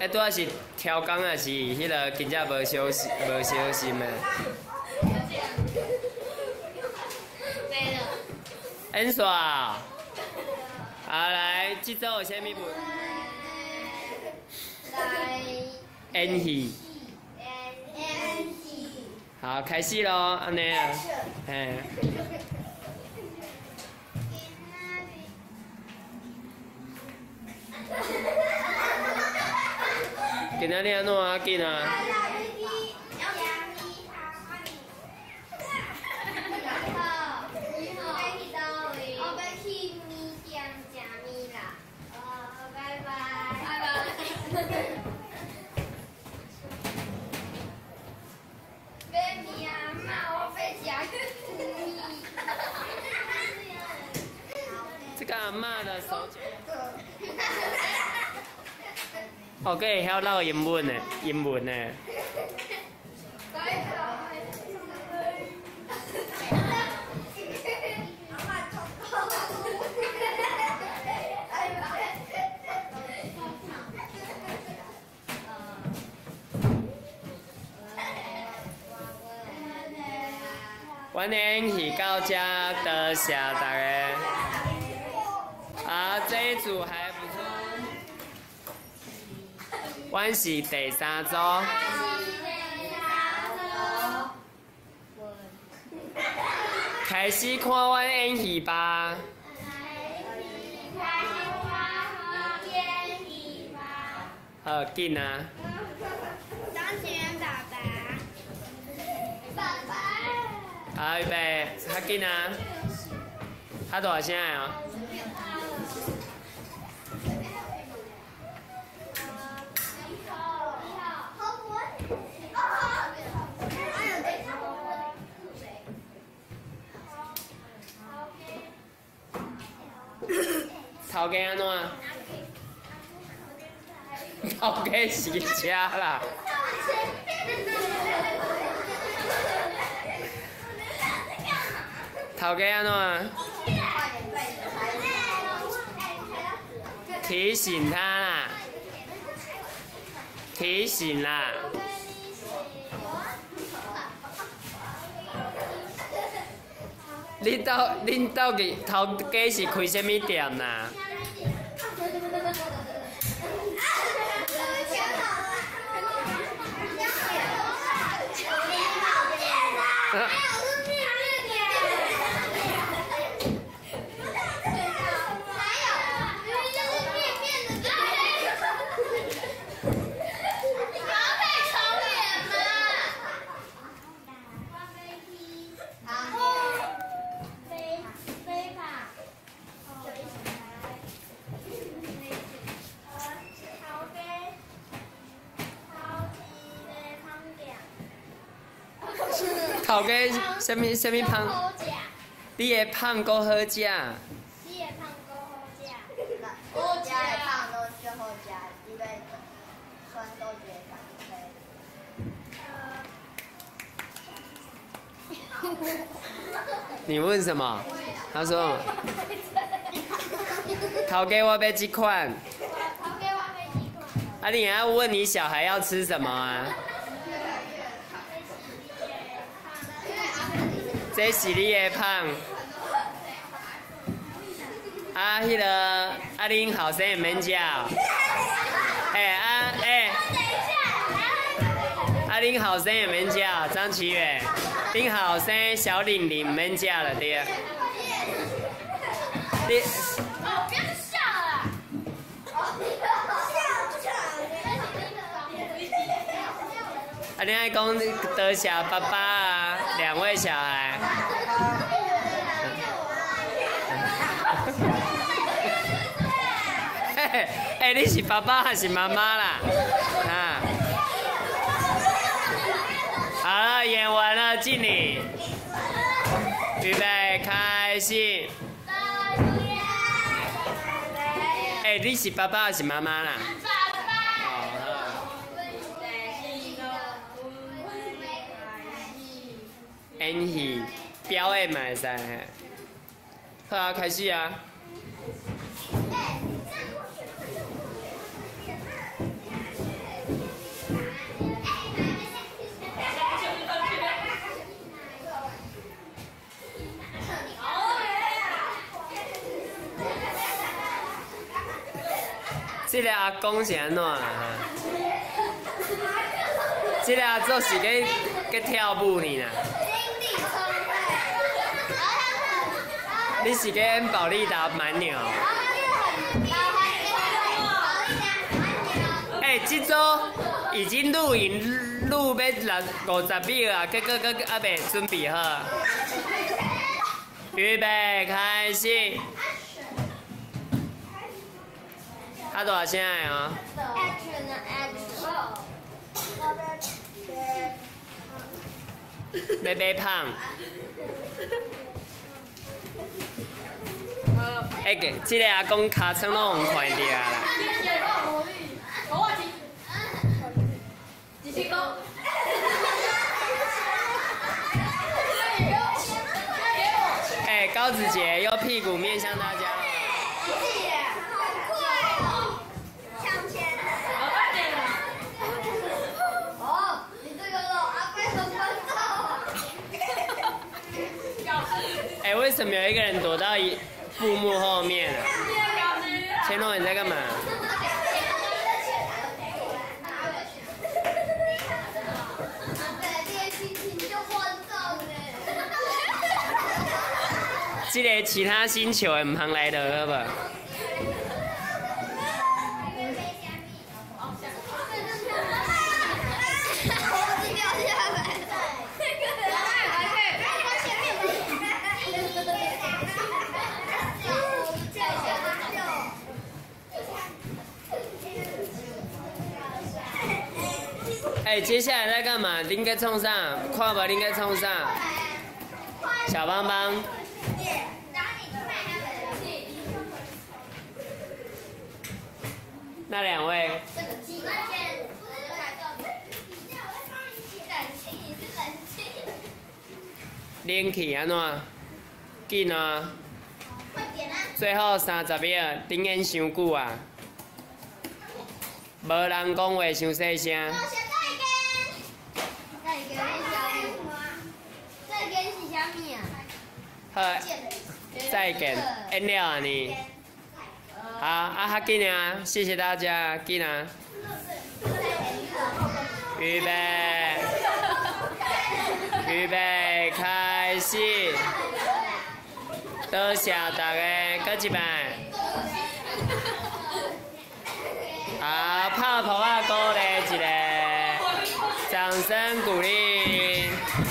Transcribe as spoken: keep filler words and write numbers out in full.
哎，拄仔是超工啊，是迄个真正无小心，无小心的。恩耍，好来，这周有啥物文？ 来。 演戏。 演戏。 好，开始咯，安尼啊，嘿。 今仔日安怎啊紧啊？这个阿嬷的手机。 哦，佮会晓唠英文的，英文的。阮演戏到这，多谢大家。啊，这一组还不错。 阮是第三组，开始看阮演戏吧。好，紧啊！ 张全爸爸，爸爸。 好，预备，较紧啊！较大声的哦。 头家安怎？头家是车啦。头家安怎？提醒他啦，提醒啦。恁兜恁兜个头家是开啥物店呐？头家什么什么胖？你的胖够好食。 你的胖够好食。我家的胖都最好食，因为酸都觉得可以。 你问什么？他说：“头家我要这款。” 头家我要这款。 啊，你还要问你小孩要吃什么啊？ 这是你的胖，啊，迄、那个啊，恁后生会免食哦。哎啊哎，啊，恁后生会免食哦，张启远，恁后生小玲玲免食了对。你。 哦，不要笑了。 啊，你爱讲多谢爸爸啊，两位小孩。哎哎，你是爸爸还是妈妈啦？啊。好了，演完了，敬礼。预备，开始。哎，你是爸爸还是妈妈啦？ 演戏表演嘛会使，好啊，开始啊！ 这个阿公是安怎啊？这个阿祖是给给跳舞呢啦。你是跟保利达蛮牛？哎、欸，这组已经录影录要六五十秒啊，结果搁还未准备好。预备开始。啊，大声的哦！要买胖。哎，个，这个阿公尻川拢用看掉啦。哎，高子杰用屁股面向大家了。 向前。哦，你这个肉阿贵很关照。 哎，为什么有一个人躲到一布幕后面啊？千诺，你在干嘛？这个其他星球的唔通来到好不？哎、欸，接下来在干嘛？你应该冲上，看吧，你应该冲上。小邦邦。那两位。冷气安怎？紧啊！最后三十秒，顶演伤久啊！无人讲话伤细声。好，再见，演了啊你。好，啊较紧啊，谢谢大家，紧啊。预备，预备，开始。多谢大家，搁一摆。好，拍头啊，鼓励一个，掌声鼓励。